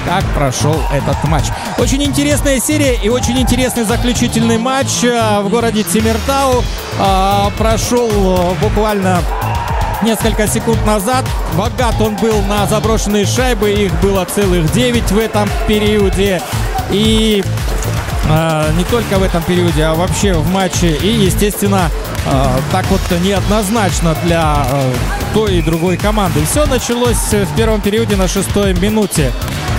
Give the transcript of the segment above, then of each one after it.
как прошел этот матч. Очень интересная серия и очень интересный заключительный матч в городе Темиртау. Прошел буквально несколько секунд назад. Богат он был на заброшенные шайбы. Их было целых 9 в этом периоде. И не только в этом периоде, а вообще в матче. И, естественно, так вот неоднозначно для той и другой команды. Все началось в первом периоде на 6-й минуте.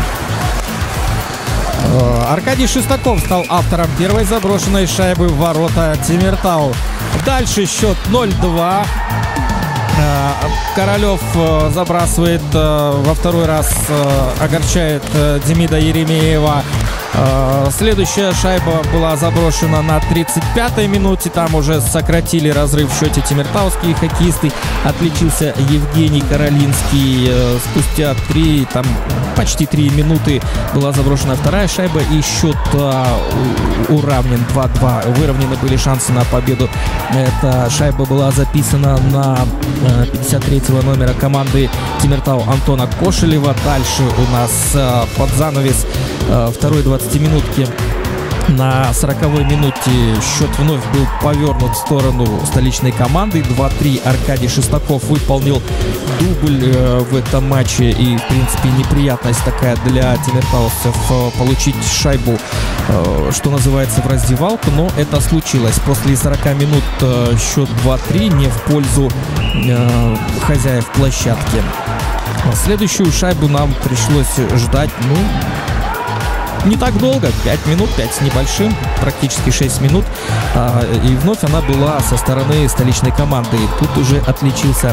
Аркадий Шестаков стал автором первой заброшенной шайбы в ворота Темиртау. Дальше счет 0-2. Королев забрасывает во второй раз, огорчает Демида Еремеева. Следующая шайба была заброшена на 35-й минуте. Там уже сократили разрыв в счете темиртауские хоккеисты. Отличился Евгений Каролинский. Спустя почти 3 минуты была заброшена вторая шайба. И счет уравнен 2-2. Выровнены были шансы на победу. Эта шайба была записана на 53-го номера команды Темиртау Антона Кошелева. Дальше у нас под занавес второй 20-минутки. На 40-й минуте счет вновь был повернут в сторону столичной команды. 2-3. Аркадий Шестаков выполнил дубль в этом матче. И, в принципе, неприятность такая для темиртаусцев получить шайбу, что называется, в раздевалку. Но это случилось. После 40 минут счет 2-3 не в пользу хозяев площадки. Следующую шайбу нам пришлось ждать, не так долго, 5 минут, 5 с небольшим, практически 6 минут. И вновь она была со стороны столичной команды. Тут уже отличился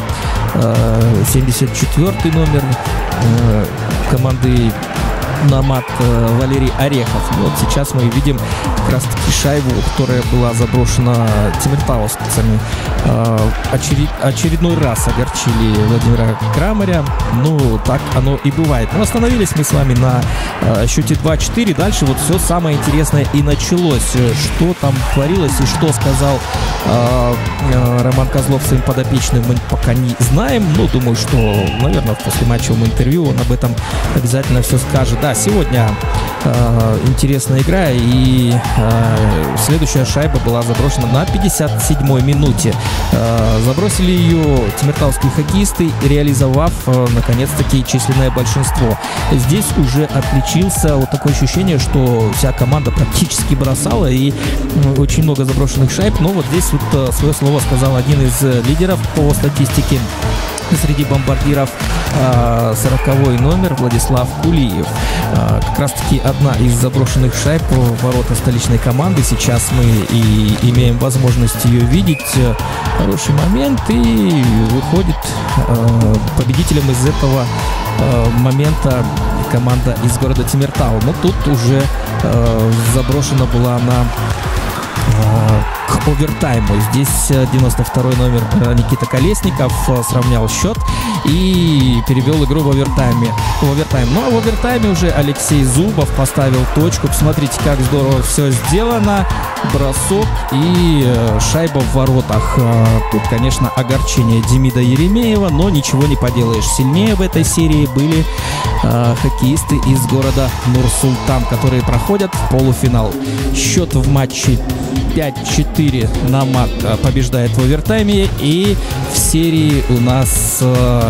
74-й номер команды Намат Валерий Орехов. И вот сейчас мы видим как раз таки шайбу, которая была заброшена темиртаускцами. Очередной раз огорчили Владимира Крамаря. Так оно и бывает. Но остановились мы с вами на счете 2-4. Дальше вот все самое интересное и началось. Что там творилось и что сказал Роман Козлов своим подопечным, мы пока не знаем. Думаю, что, наверное, в послематчевом интервью он об этом обязательно все скажет. Да, сегодня интересная игра, и следующая шайба была заброшена на 57-й минуте. Забросили ее темиртауские хоккеисты, реализовав наконец-таки численное большинство. Здесь уже отличился вот такое ощущение, что вся команда практически бросала, и очень много заброшенных шайб. Но вот здесь вот свое слово сказал один из лидеров по статистике среди бомбардиров, 40-й номер Владислав Кулиев. Как раз таки одна из заброшенных шайб в ворота столичной команды. Сейчас мы и имеем возможность ее видеть. Хороший момент, и выходит победителем из этого момента команда из города Темиртау. Но тут уже заброшена была она к овертайму. Здесь 92-й номер Никита Колесников сравнял счет и перевел игру в овертайм. Ну а в овертайме уже Алексей Зубов поставил точку. Посмотрите, как здорово все сделано. Бросок и шайба в воротах. Тут, конечно, огорчение Демида Еремеева, но ничего не поделаешь. Сильнее в этой серии были хоккеисты из города Нур-Султан, которые проходят в полуфинал. Счет в матче 5-4 Намат побеждает в овертайме, и в серии у нас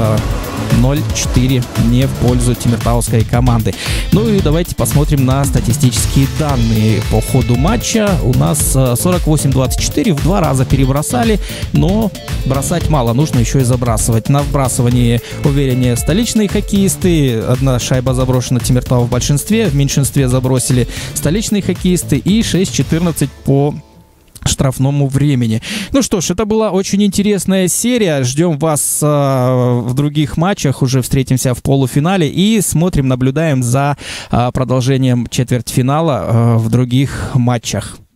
0-4 не в пользу темиртауской команды. И давайте посмотрим на статистические данные по ходу матча. У нас 48-24, в 2 раза перебросали, но бросать мало, нужно еще и забрасывать. На вбрасывании увереннее столичные хоккеисты. Одна шайба заброшена Темиртау в большинстве, в меньшинстве забросили столичные хоккеисты, и 6-14 по штрафному времени. Что ж, это была очень интересная серия. Ждем вас в других матчах. Уже встретимся в полуфинале и смотрим, наблюдаем за продолжением четвертьфинала в других матчах.